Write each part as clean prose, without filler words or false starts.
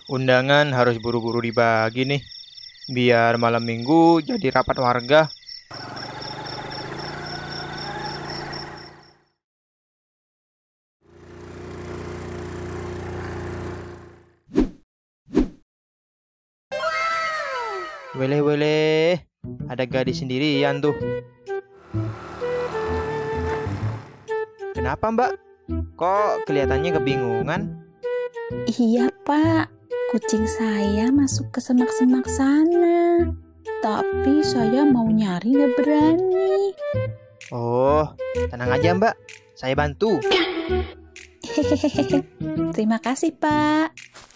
Undangan harus buru-buru dibagi nih, biar malam minggu jadi rapat warga. Weleh-weleh, ada gadis sendirian tuh. Kenapa Mbak? Kok kelihatannya kebingungan? Iya Pak, kucing saya masuk ke semak-semak sana. Tapi saya mau nyari nggak berani. Oh, tenang aja Mbak, saya bantu. Hehehe, terima kasih Pak.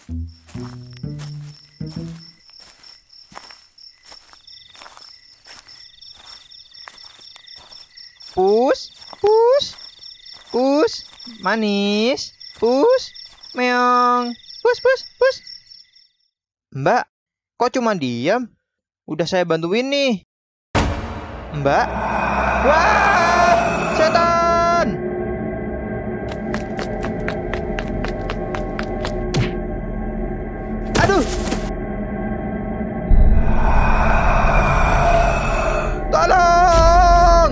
Pus, pus, pus, manis, pus, meong, pus, pus, pus. Mbak, kok cuma diam? Udah saya bantuin nih. Mbak, wah, setan! Aduh, tolong!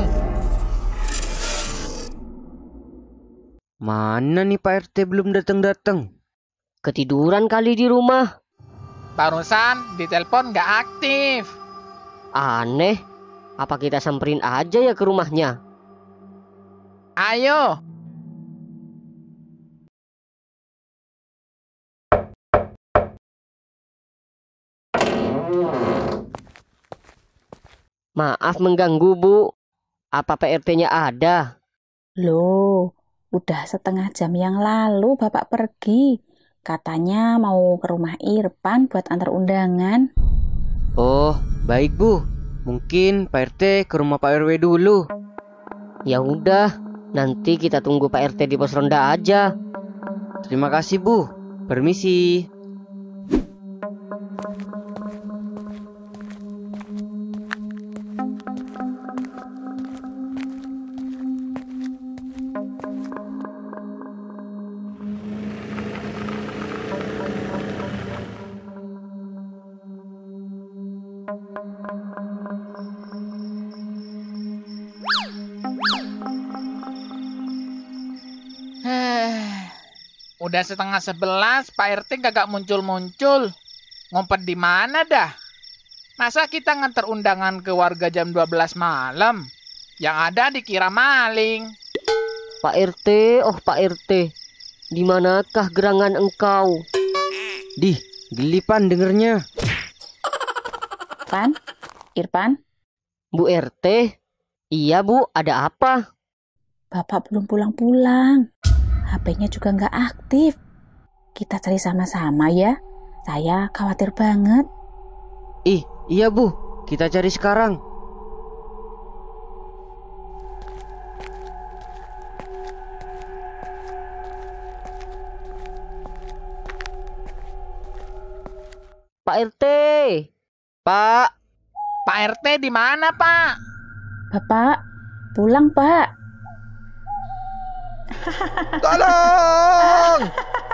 Mana nih Pak RT belum datang-datang? Ketiduran kali di rumah. Barusan ditelepon nggak aktif. Aneh, apa kita samperin aja ya ke rumahnya? Ayo. Maaf mengganggu Bu, apa PRT-nya ada? Loh, udah setengah jam yang lalu Bapak pergi. Katanya mau ke rumah Irfan buat antar undangan. Oh, baik Bu. Mungkin Pak RT ke rumah Pak RW dulu. Ya udah, nanti kita tunggu Pak RT di pos ronda aja. Terima kasih Bu. Permisi. Udah setengah 11, Pak RT kagak muncul-muncul. Ngumpet di mana dah? Masa kita nganter undangan ke warga jam 12 malam? Yang ada dikira maling. Pak RT, oh Pak RT. Di manakah gerangan engkau? Dih, gelipan dengernya. Pan, Irfan, Bu RT? Iya Bu, ada apa? Bapak belum pulang-pulang. HP-nya juga nggak aktif. Kita cari sama-sama ya. Saya khawatir banget. Ih, iya Bu, kita cari sekarang. Pak RT. Pak, Pak RT di mana, Pak? Bapak, pulang Pak. tolong!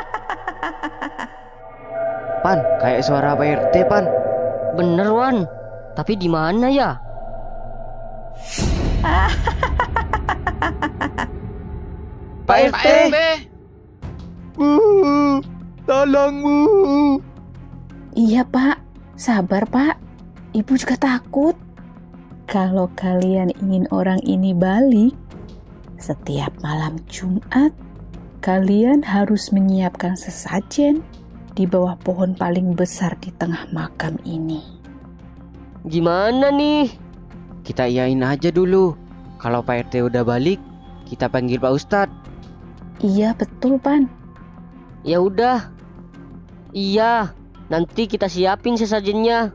Pan, kayak suara Pak RT, Pan. Bener, Wan. Tapi di mana ya? Pak Pak RT! RT. Bu, tolong Bu. Iya Pak, sabar Pak. Ibu juga takut. Kalau kalian ingin orang ini balik, setiap malam Jumat, kalian harus menyiapkan sesajen di bawah pohon paling besar di tengah makam ini. Gimana nih? Kita iyain aja dulu. Kalau Pak RT udah balik, kita panggil Pak Ustadz. Iya betul Pan. Ya udah. Iya, nanti kita siapin sesajennya.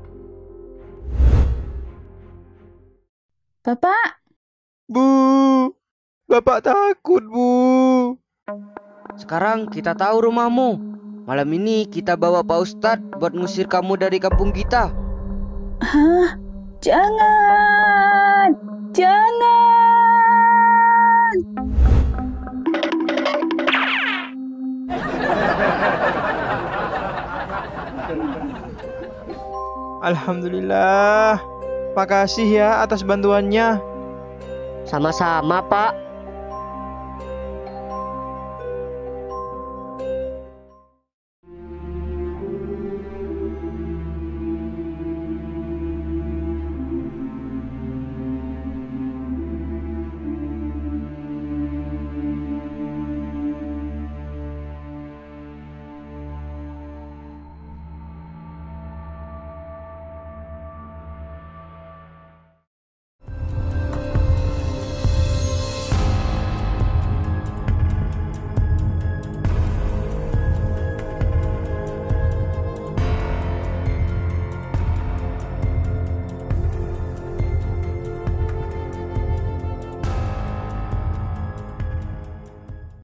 Bapak, Bu, Bapak takut Bu. Sekarang kita tahu rumahmu. Malam ini kita bawa Pak Ustadz buat ngusir kamu dari kampung kita. hah? Jangan! Jangan! Alhamdulillah. Makasih ya atas bantuannya. Sama-sama, Pak.